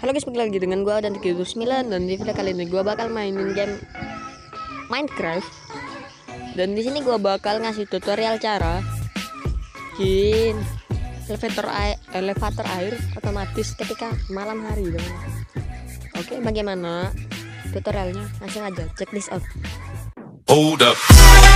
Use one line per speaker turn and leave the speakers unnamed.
Halo guys, balik lagi dengan gua dan 39 dan di video kali ini gua bakal mainin game Minecraft. Dan di sini gua bakal ngasih tutorial cara bikin elevator air otomatis ketika malam hari dong. Oke, bagaimana tutorialnya? Langsung aja check this out.
Hold up.